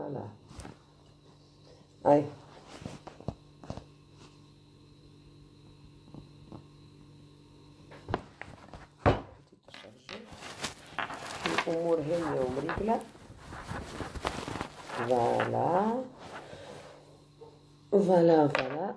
فوالا. أي الأمور هانية ومريقلة. فوالا فوالا فوالا.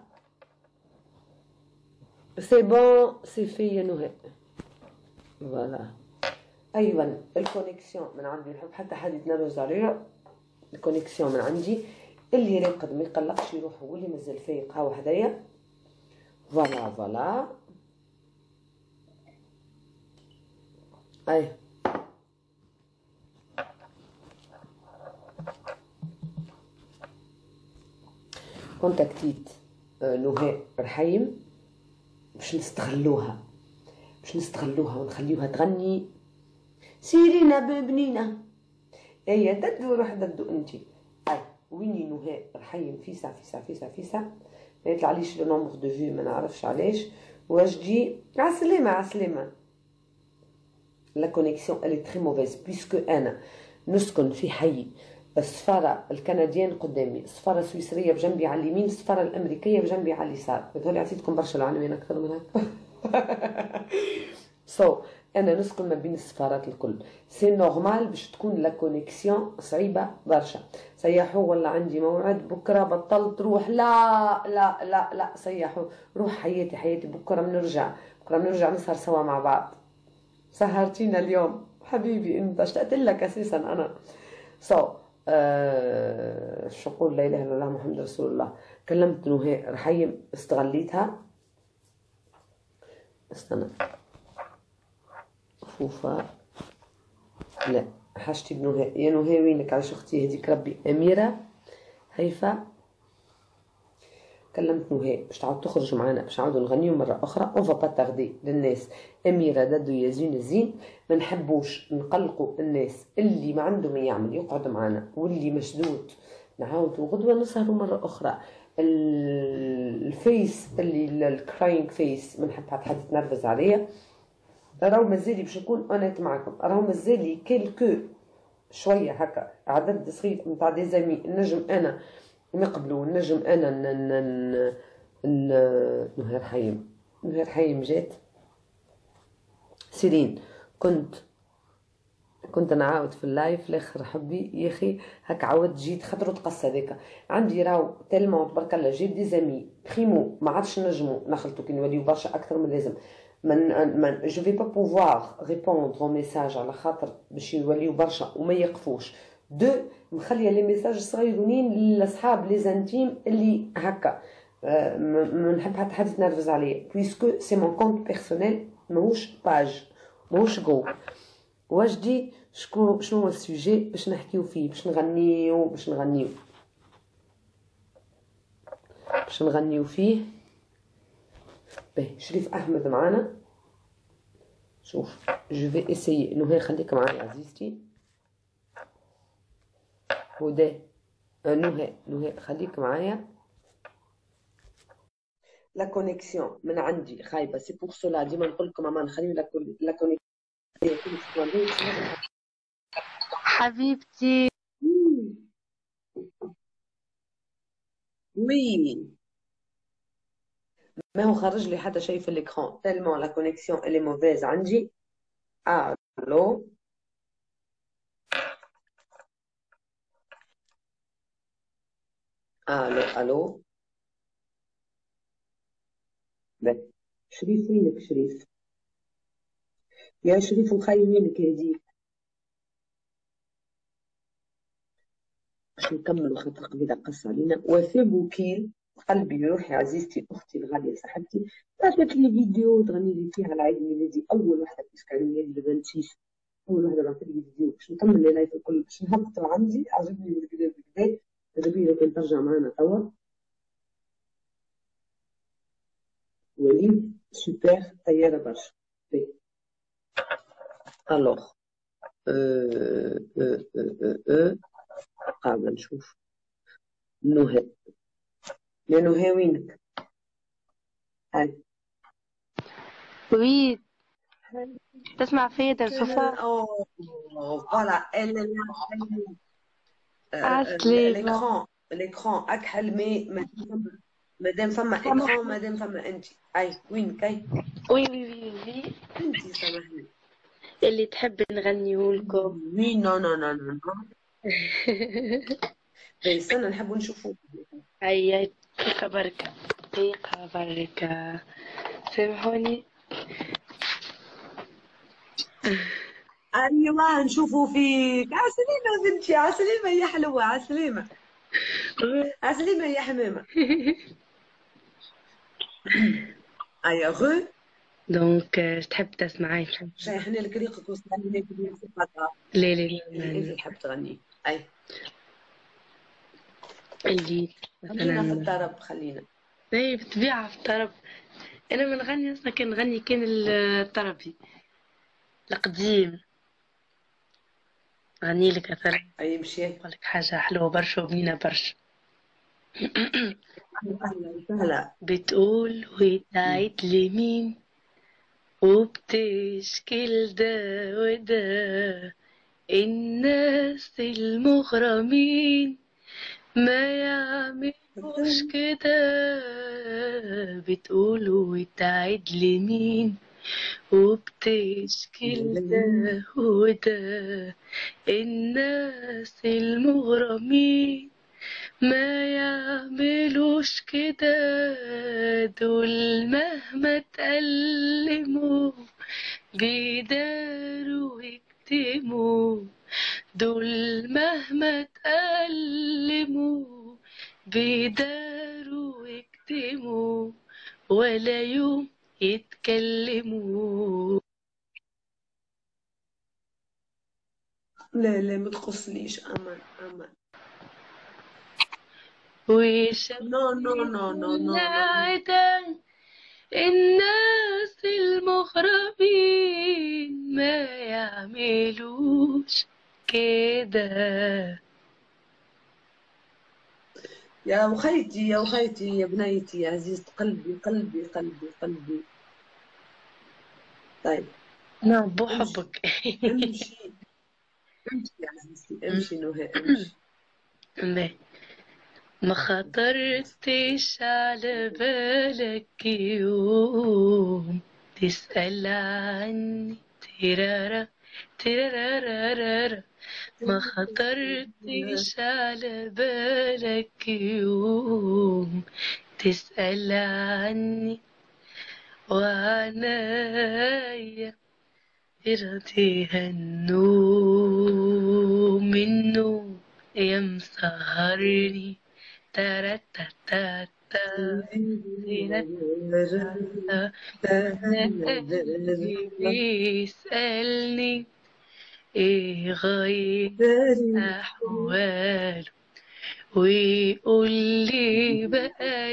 سي بون سي في يا نهى. فوالا. أيضا الكونيكسيون من عندي، نحب حتى حد يتنرفز عليا. الكونيكسيون من عندي، اللي راقد ما يقلقش يروح، واللي مازال فايق هاو حدايا. فوالا فوالا. أي كونتاكتيت نهى رحيم باش نستغلوها، ونخليوها تغني سيرينا ببنينة هي ددو روح ددو انتي. اي ويني نهى رحيم فيسع فيسع فيسع فيسع، ما يطلعليش لو نومبر دو فيو، ما نعرفش علاش. واجدي عسلامة عسلامة. لا كونيكسيون الي تري موفيز بيسكو انا نسكن في حي السفارة الكنديان قدامي، السفارة السويسرية بجنبي على اليمين، السفارة الأمريكية بجنبي على اليسار. هذول عطيتكم برشا العناوين أكثر من هكا. أنا نسكن ما بين السفارات الكل. سي نورمال باش تكون لا كونيكسيون صعيبة برشا. صيحوا والله عندي موعد بكرة، بطلت روح، لا لا لا لا صيحوا روح حياتي بكرة بنرجع نسهر سوا مع بعض. سهرتينا اليوم حبيبي، انت اشتقت لك اساسا انا. شو نقول، لا اله الا الله محمد رسول الله. كلمت نهى رحيم، استغليتها. استنى فوفا، لا حاجتي بنهى. يا نهى وينك؟ عايش اختي هذيك ربي أميرة هيفا. كلمت نهى باش تعاود تخرج معنا، باش نعاودو نغنيو مرة أخرى. اون فا با تاردي للناس. أميرة دادو يزين الزين، ما نحبوش نقلقوا الناس. اللي ما عنده ما يعمل يقعد معنا، واللي مشدود نعاودو غدوة نسهروا مرة أخرى. الفيس اللي الكراينج فيس ما نحب حد يتنرفز عليا. راهو مازالي باش نكون اونيت معكم، راهو مازالي كيلكو شويه هكا عدد صغير نتاع دي زامي نجم انا نقبلوا، نجم انا نهار حيم جات سيرين. كنت نعاود في اللايف لاخر حبي يا اخي هكا عاود جيت خاطر تقص هذاك عندي راهو تلمون تبارك الله. جيت دي زامي بريمو ما عادش نجمو نخلطو كي نوليو برشا اكثر من لازم. من جو في با بوفوار ريبوندر ميساج على خاطر باش يوليو برشا وما يقفوش. دو مخليه لي ميساج صغيرونين للاصحاب لي زانتيم اللي هكا. ما نحب حتى حد يتنرفز عليا بويسكو سي مون كونت بيرسونيل، ماهوش باج ماهوش جروب. واجدي شنو هو السوجي باش نحكيو فيه، باش نغنيو فيه. باهي شريف احمد معانا. شوف جو في اسيي انه هي خليك معايا عزيزتي. هدى نهى خليك معايا. لا كونيكسيون من عندي خايبه، سي بور سولا ديما نقول لكم ماما نخليو لا كونيكسيون. حبيبتي وي ما هو خرج لي حتى شيء في الاكران تالمون لا كونيكسيون اللي موفيز عندي. الو الو الو. شريف وينك شريف؟ يا شريف مخيم وينك هديك؟ باش نكملوا خاطر قبيله قص علينا. وفاء بوكيل قلبي روحي عزيزتي اختي الغاليه صاحبتي، بعثت لي فيديو تغني لي فيها على عيد ميلادي، اول وحده في عيد ميلادي 26. اول وحده بعثت لي فيديو باش نكمل لي لايف الكل باش نهبطوا عندي. عجبني بالكدا بالكدا. ربي لو كان ترجع معنا توا. وليد سوبر طياره برشا. الوغ قاعده نشوف نهى. يا نهى وينك؟ هاي وي تسمع فيا صفاء. فوالا elle est là. عسلامة. الاكران اكحل مي مادام فما اكران سامحني. مادام فما انت. اي وين كاي؟ وي وي وي وي. انت سامحني. اللي تحب نغنيهولكم. وي نو نو نو نو نو. باهي استنى نحبوا نشوفوا. هيا دقيقة بركة، دقيقة بركة، سامحوني. ايوه نشوفوا فيك عسليمة بنتي، عسليمة يا حلوة، عسليمة عسليمة يا حمامة. ايا غو. دونك تحب تسمعي؟ شيحنا لك ريقك وصلني لك موسيقى لا لا اللي انت لا، تحب تغني. اي اللي خلينا في مثلا الطرب، خلينا. ايه بتبيع في الطرب. انا ما نغني اصلا، كان نغني كان الطربي القديم. غني لك مثلا، اي مشي. نقول لك حاجة حلوة برشا وبنينة برشا. اهلا وسهلا. بتقول وتعيد لمين، وبتشكل ده وده، الناس المغرمين ما يعملوش كده. بتقول وتعيد لمين، وبتشكل ده وده، الناس المغرمين ما يعملوش كده. دول مهما تألموا بيداروا ويكتموا، دول مهما تألموا بيداروا ويكتموا، ولا يوم يتكلموا. لا لا ما تقصليش، امان امان. نو نو وشافني نو نو كل نو نو. عدا، الناس المغربين ما يعملوش كده. يا وخيتي يا وخيتي يا بنيتي يا عزيزة قلبي قلبي قلبي قلبي. طيب نعم امشي بحبك. امشي امشي يا عزيزتي، امشي نهى امشي. ما خطرتش على بالك يوم تسأل عني، ترارا ترارارارا. ما خطرتش على بالك يوم تسأل عني، وعنايا يرضيها النوم، النوم يا مسهرني. تاراتاتاتا، تيراتاتا. وانا قلبي بيسألني ايه غير احواله، ويقول لي بقى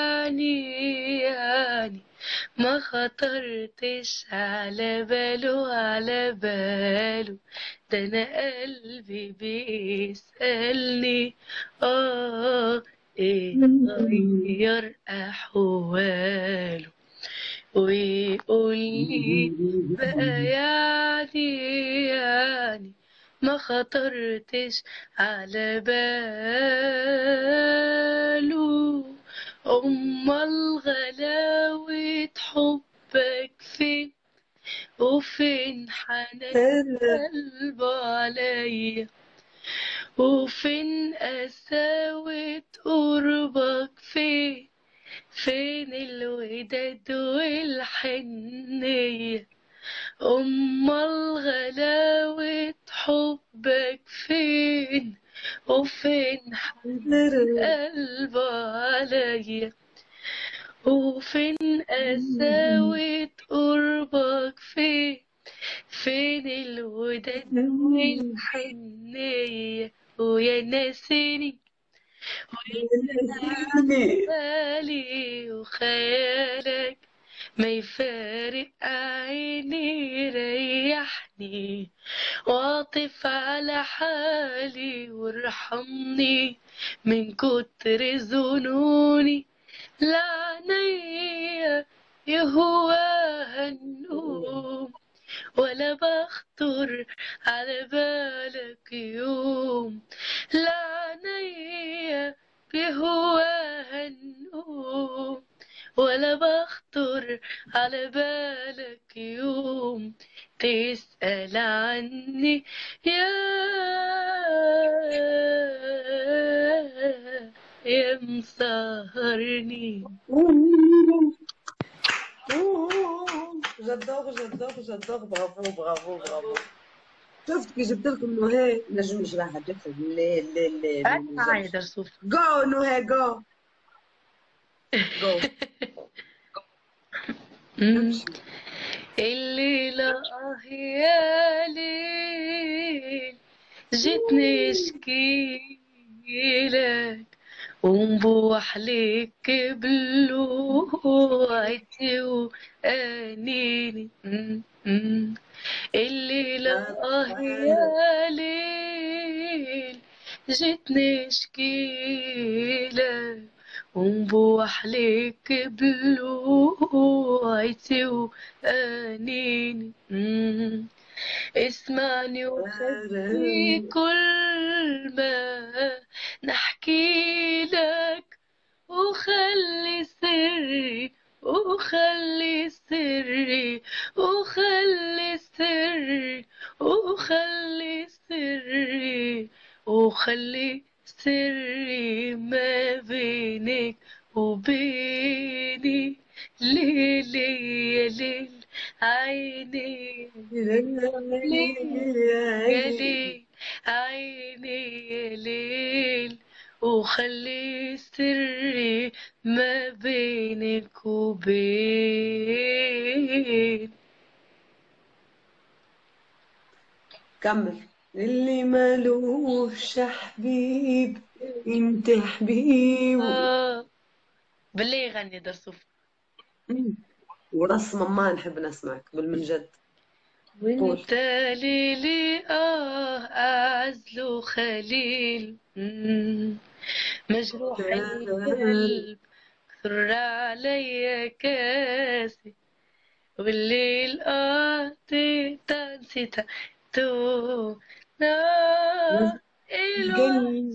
يعني ما خطرتش على باله على باله. ده انا قلبي بيسألني ايه غير احواله، ويقول لي بقى يعني ما خطرتش على باله. أمال غلاوة حبك فين، وفين حنان قلبه عليا، وفين قساوة قربك فين، فين الوداد والحنية. أمال غلاوة حبك فين، وفين حنان قلبه عليا، وفين قساوة قربك فين، فين الوداد والحنية. ويا ناسيني بالي وخيالك ما يفارق عيني، يريحني واطف على حالي وارحمني من كتر ظنوني. لعنيا يهواها النوم، ولا بخطر على بالك يوم لعنيا بهواها النوم، ولا بخطر على بالك يوم تسأل عني يا مسهرني. جدور برافو. شفت كي جبت لكم نهى نجم نجراها هداك الليل معايا درسوف. جو نهى جو امشي. الليلة يا ليل جيتني اشكيلك ونبوح لك بلوعتي وانيني. الليلة يا ليل جيتني اشكيلك ونبوح لك بلوعتي وانيني. اسمعني وخلي كل ما نحكي لك، وخلي سري وخلي سري وخلي سري وخلي سري وخلي سري ما بينك وبيني. ليلي يا ليل عيني يا ليل عيني يا ليل، وخلي سري ما بينك وبين. كمل. اللي مالوش حبيب انت حبيب. بالله يغني درسوف. ورس ماما نحب نسمعك بالمنجد. وانت ليلي اعزله خليل. مجروح القلب كثر عليا كاسي، والليل نسيتها تو الوقت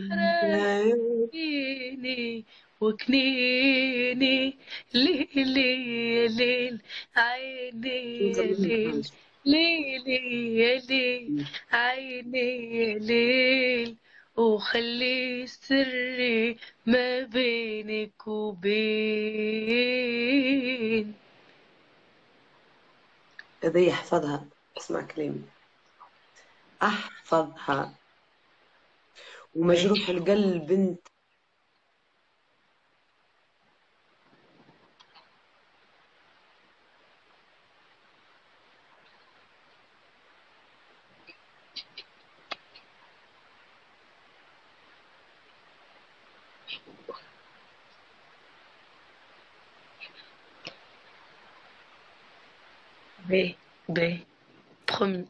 سحراني وكنيني. ليلي يا ليل عيني يا ليل، ليلي يا ليل عيني يا ليل، وخلي سري ما بينك وبين. هذا يحفظها. اسمع كلامي احفظها. ومجروح القلب بنت B, promis.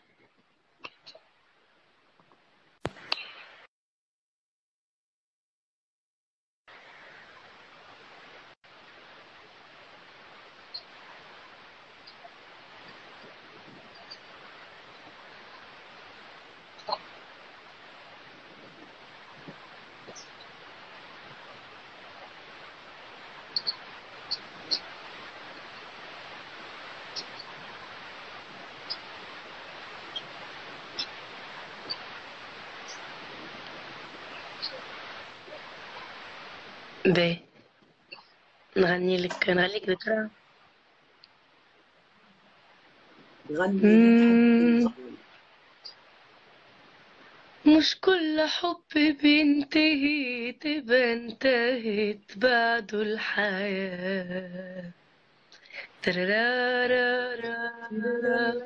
باهي نغني لك ذكرى. غني اللي تحب. مش كل حب بينتهي تبقى انتهت بعده الحياة. ترارارارا.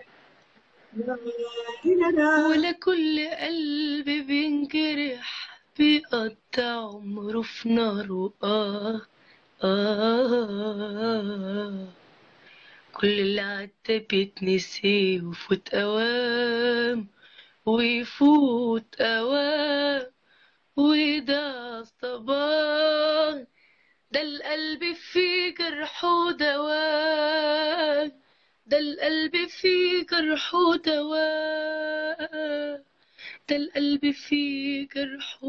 ولا كل قلب بينجرح بيقضي عمره في ناره. كل اللي عدى بيتنسي ويفوت أوام ويفوت أوام وده صباح. ده القلب فيه جرح ودواء، ده القلب فيه جرح ودواء. ده القلب فيه جرح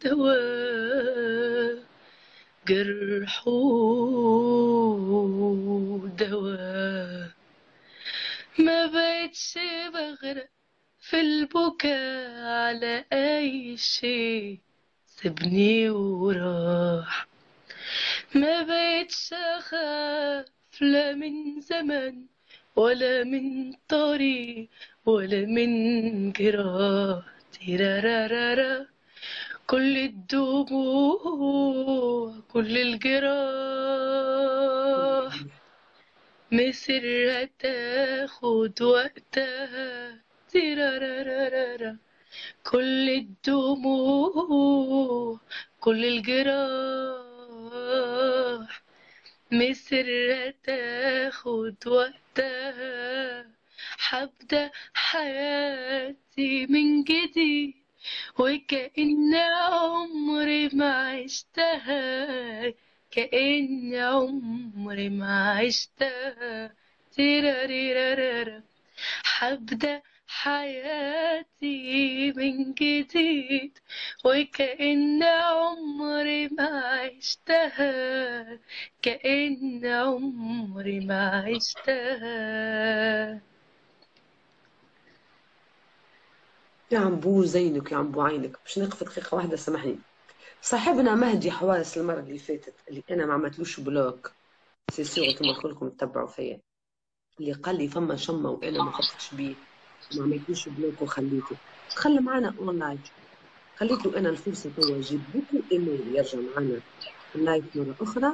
ودواء، جرح ودواء. ما بقتش بغرق في البكاء على أي شيء سابني وراح. ما بقتش أخاف لا من زمن ولا من طريق ولا من جراح. تيرارارارا، كل الدموع كل الجراح مصيرها تاخد وقتها. تيرارارارا، كل الدموع كل الجراح مصيرها تاخد وقتها. هبدأ حياتي من جديد وكأن عمري ما عشتها، كأن عمري ما عشتها. تيراريرارارا، هبدأ حياتي من جديد وكأن عمري ما عشتها، كأن عمري ما عشتها. يا عمبو زينك يا عمبو عينك، باش نقف دقيقة واحدة سامحني. صاحبنا مهدي حواس المرة اللي فاتت اللي أنا ما عملتلوش بلوك، سي سيغ انتم كلكم تتبعوا فيا، اللي قال لي فما شمة وأنا ما خفتش بيه وما عملتلوش بلوك وخليته تخلى معنا أونلاين. خليت له أنا الفرصة توا جيب بوكو إيميل يرجع معنا اللايف مرة أخرى.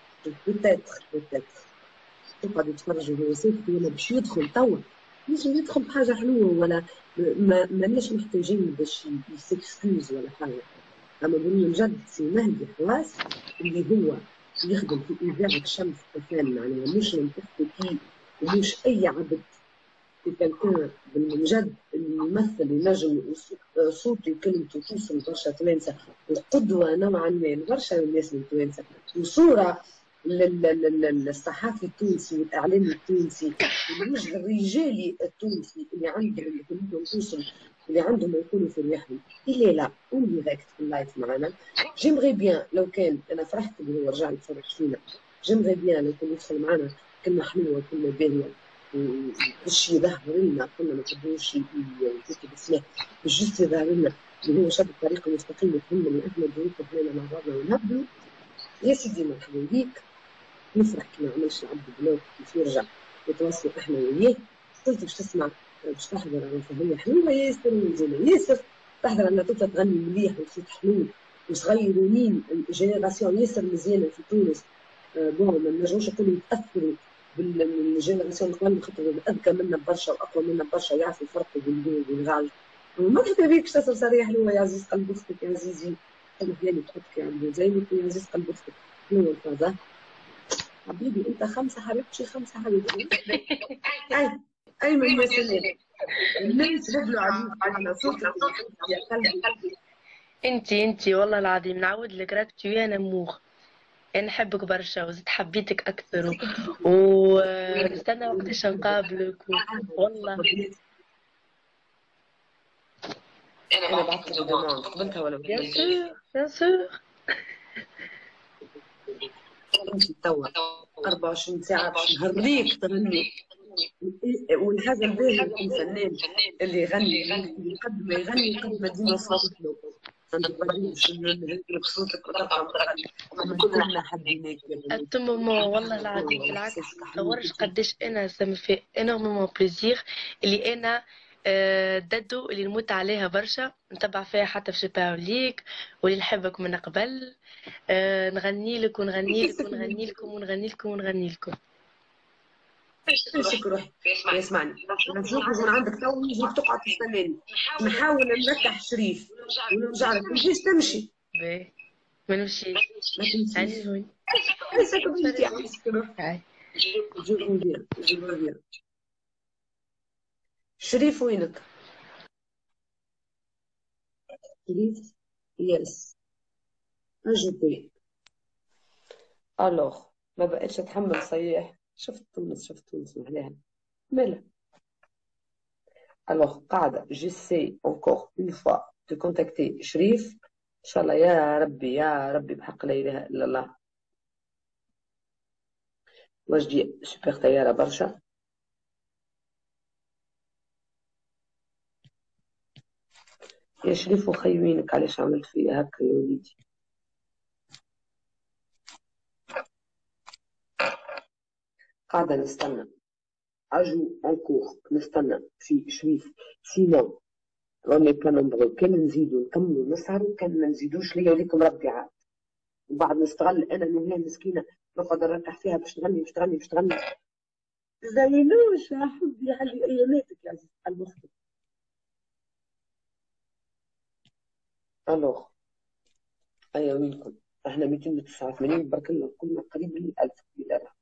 بتاتخ تقعد يتفرج وهو ساكت ولا باش يدخل توا، مش يدخل بحاجة حلوة ولا ماناش محتاجين باش يسكسكوز ولا حاجة. أما من جد سي مهدي حواس اللي هو يخدم في إذاعة شمس مثلا، معناها مش منطقته كي ومش أي عبد، في كان من جد الممثل ينجم صوته وكلمته توصل برشا توانسة وقدوة نوعا ما لبرشا الناس التوانسة وصورة للصحافي التونسي والإعلامي التونسي والوجه الرجالي التونسي اللي عندهم اللي كلمتهم توصل اللي عندهم يكونوا في ريحهم. إلا لا اون ديريكت في اللايف معنا. جيمغي بيان لو كان أنا فرحت اللي هو رجع يتفرج فينا، جيمغي بيان لو كان يدخل معنا كلمة حلوة كلمة باهية باش يظهر لنا، كنا ما نقدروش نكتب اسمه باش جست يظهر لنا اللي هو شاب الطريق المستقيم يفهم اللي احنا ظروف احنا مع بعضنا ونبدو. يا سيدي مرحبا بيك، نفرح كي ما عملش العبد بلوك كيف يرجع نتواصلوا احنا وياه. قلت باش تسمع باش تحضر على فهمية حلوة ياسر وزينة ياسر، تحضر على طفلة تغني مليح وصوت حلو وصغيرين جينيراسيون ياسر مزيانة في تونس. بون ما نجموش نقولوا يتأثروا بالجينيراسيون القبل خاطر اذكى منا برشا واقوى منا برشا ويعرفوا يفرقوا بين البين والغاج. مرحبا بك تسر صريح حلوة يا عزيز قلب اختك يا عزيزي، خلي بالك تحطك يا عبد زينك يا عزيز قلب اختك. شنو الفازة حبيبي انت خمسة حبيبتي خمسة حبيبتي. اي من المسؤولين الناس هبلوا عليك على صوتك يا قلبي. انتي والله العظيم نعود لك راكتي ويا نموخ. انا نحبك برشا وزيد حبيتك اكثر ونستنى وقتاش نقابلك والله. انا بعثت لك دوموند قبلتها ولا بيان سور بيان سور. انت توا 24 ساعة باش نهريك تغني. والحاجة الباهية في الفنان اللي يغني ويكتب قد ما يغني قد ما ديما صوتك له عندك بعدين باش نهزلك صوتك وتبقى متغني أما كلنا حبيناك يا بنات. التماما والله العظيم بالعكس تصورش قداش انا سما في انورمون بليزير اللي انا ددو اللي نموت عليها برشا نتبع فيها حتى في شباوليك واللي نحبك من قبل. نغني لك ونغني لك ونغني لكم ونغني لكم ونغني لكم. شكرا روحي يسمعني نشوف من عندك تو نجيك تقعد تستناني نحاول نركح شريف ونرجع لك مشيش تمشي باهي ما نمشيش ما تمشيش هاني هوني هسه بنتي عايزك روح. جو شريف وينك؟ شريف يس اجوبي. الوغ ما بقتش اتحمل صياح. شفت تونس عليها مالا. Alors, قاعدة j'essaie encore une fois de contacter شريف إن شاء الله يا ربي يا ربي بحق لا إله إلا الله. وجدي سوبر طيارة برشا. يا شريف وخيوينك علاش عملت فيا هكا يا وليدي. قاعدة نستنى أجو أنكور نستنى في شريف سينو راني كان نبغيو كان نزيدو نكملو نسهرو كان ما نزيدوش ليا وليكم ربي عاد. وبعد نستغل أنا نهلا مسكينة نقعد نرتاح فيها باش تغني باش تغني باش تغني. زينوش يا حبي علي أياماتك يا عزيز المخطئ. ألوغ أيا وينكم احنا 289 بارك الله كنا قريب من 1000 دينار.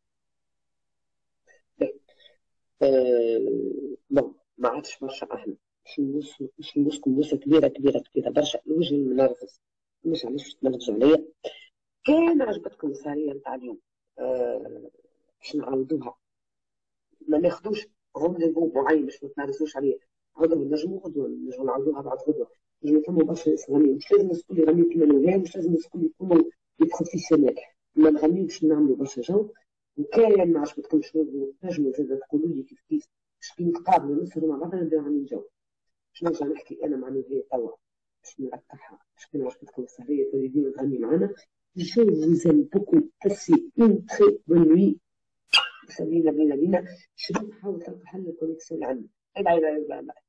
بون ما عادش برشا احنا باش نوصلوا بوسه كبيره كبيره كبيره برشا. الوجه المنرفز مش علاش تنرفزوا عليا. كان عجبتكم السهريه نتاع اليوم باش نعاودوها ما ناخدوش رونديفو معين باش ما تنرفزوش عليا. غدوه نجمو غدوه نجمو نعاودوها بعد غدوه. نجمو نفهموا برشا ناس غنيين مش لازم الناس الكل يغنيو كيما نوها مش لازم الناس الكل يكونوا بروفيسيونيل. ما نغنيو باش نعملوا برشا جو. وكان ما عجبتكمش نجموا زاد تقولوا لي كيف كيف باش كي نتقابلوا نسهروا مع بعضنا نبداو عاملين جو. باش نرجع نحكي انا مع نوها توا باش نرتاحها باش كان عجبتكم السهريه تريدين تغني معنا. Je vous aime beaucoup. Passez une très bonne nuit. سلينا بينا شنو نحاول تلقى حل الكونيكسيون اللي عندنا. باي باي باي باي.